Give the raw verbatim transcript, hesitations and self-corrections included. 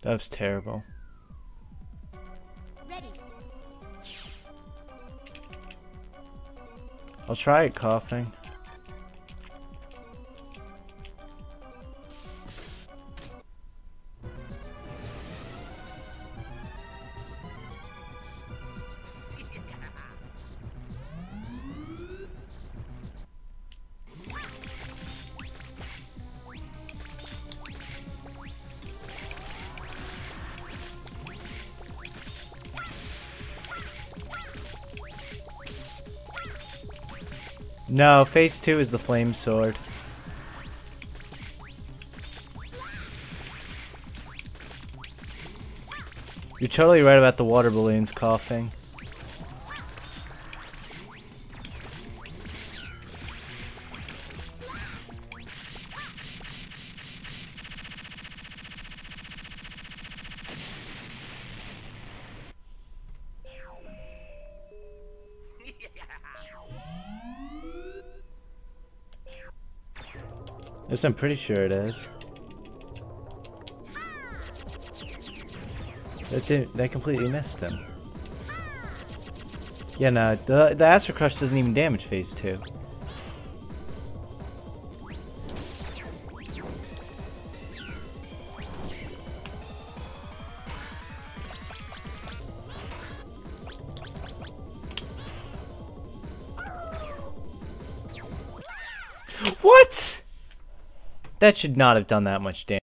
That was terrible. Ready. I'll try it coughing. No, phase two is the flame sword. You're totally right about the water balloons coughing. Yes, I'm pretty sure it is. That didn't, that completely missed him. Yeah, no, the the Astro Crush doesn't even damage phase two. What? That should not have done that much damage.